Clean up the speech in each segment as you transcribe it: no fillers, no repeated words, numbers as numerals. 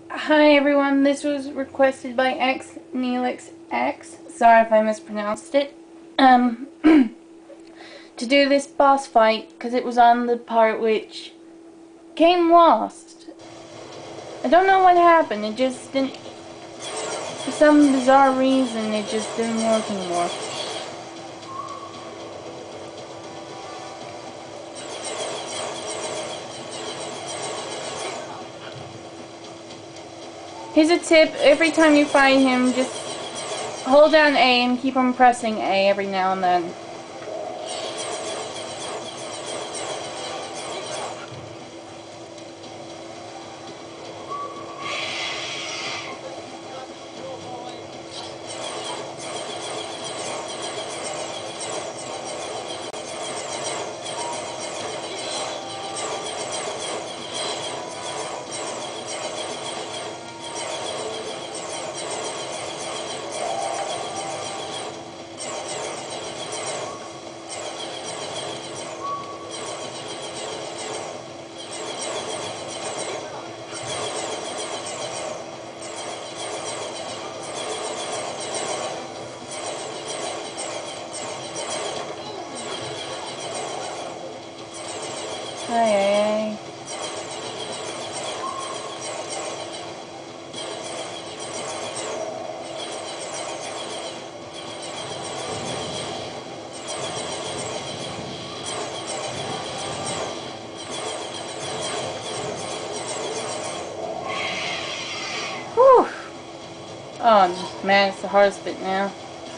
Hi everyone, this was requested by XneelixX. Sorry if I mispronounced it. To do this boss fight, because it was on the part which came lost. I don't know what happened, it just didn't, for some bizarre reason, it just didn't work anymore. Here's a tip, every time you fight him, just hold down A and keep on pressing A every now and then. Ay. Whew. Oh man, it's the hardest bit now.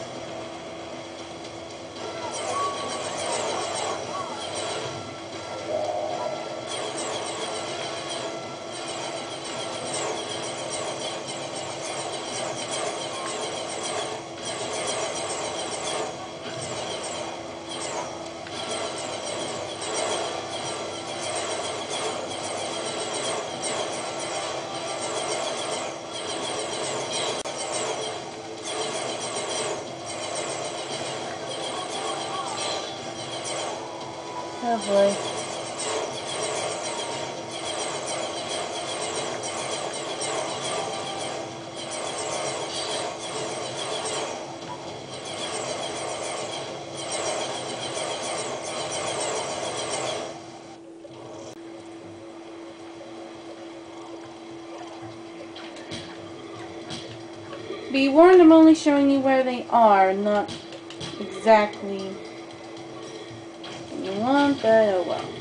Oh boy. Be warned, I'm only showing you where they are, not exactly what you want, but oh well.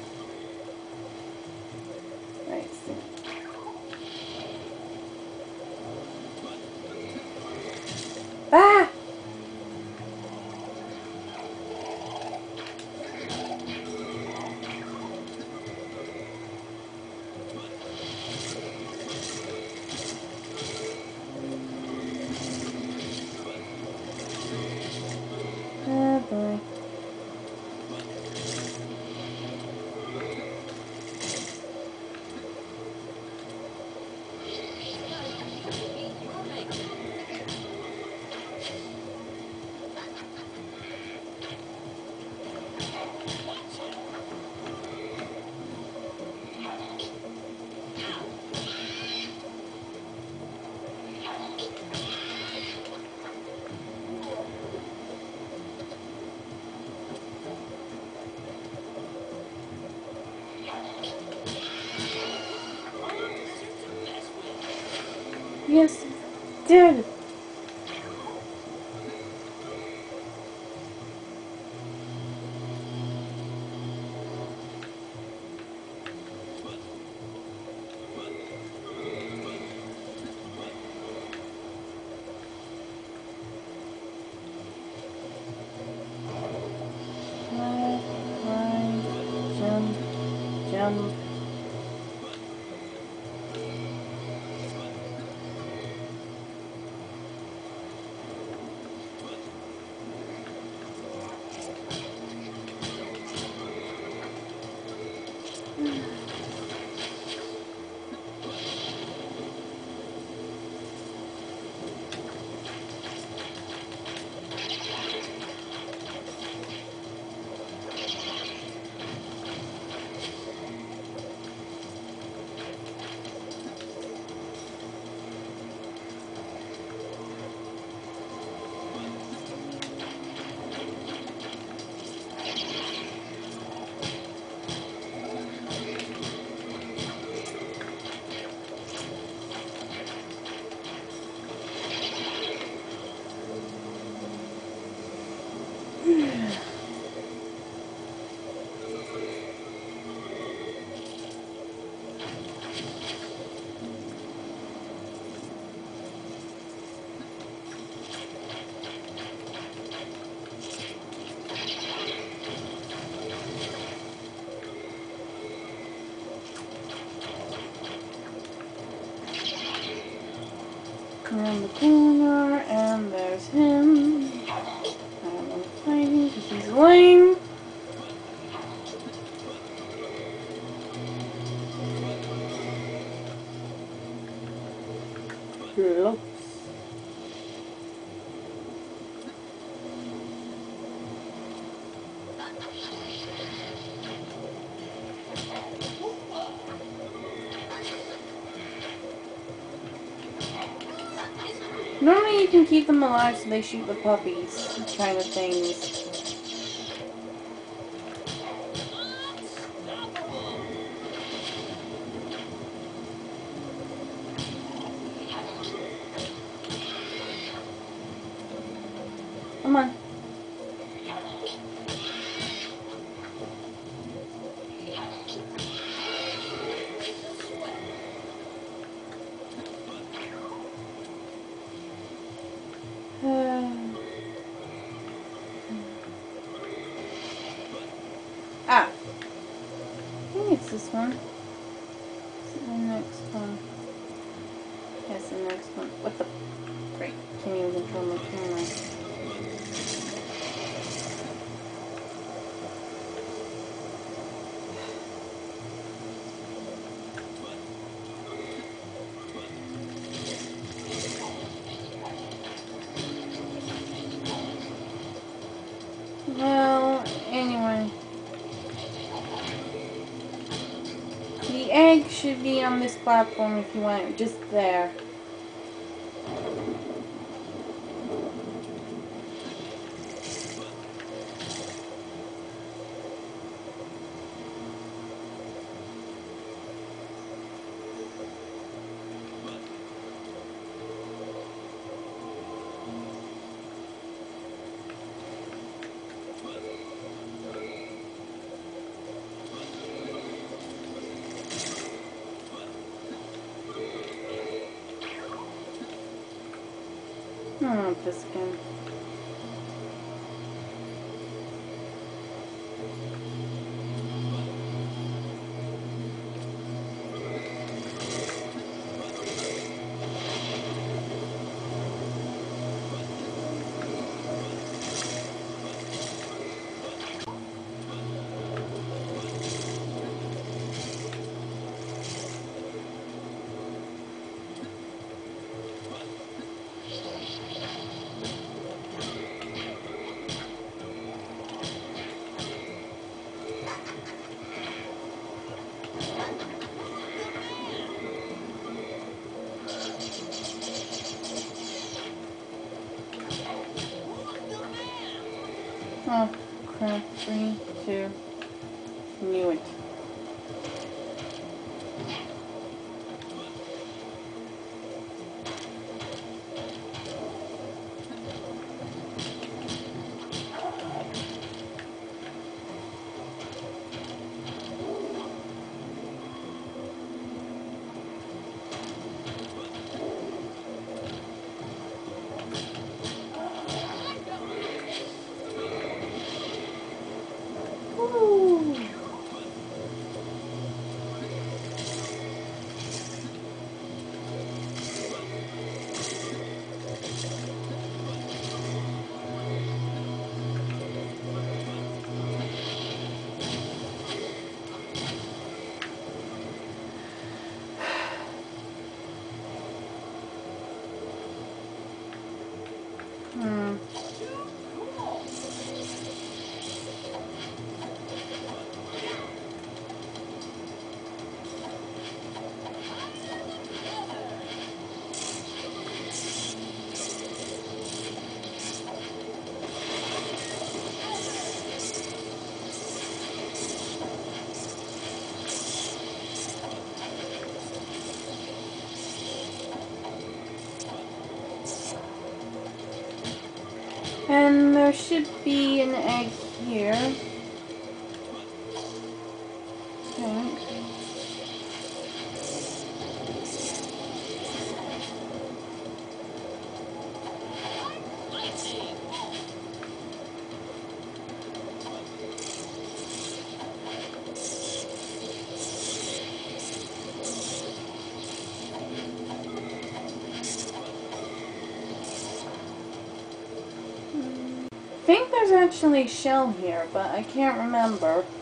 Right, so. Ah! Oh boy. Yes, dude! Climb, jump, jump. Around the corner, and there's him. I don't want to fight him because he's lame. Look. Normally you can keep them alive so they shoot the puppies, kind of things. Come on. Ah! I think it's this one. Is it the next one? Yes, the next one. What the? Great. Can't even control my camera. Well, anyway. The egg should be on this platform if you want it, just there. I don't know this again. Oh, crap. 3, 2. Knew it. Woo! Hmm. And there should be an egg here. I think. there's actually a shell here, but I can't remember.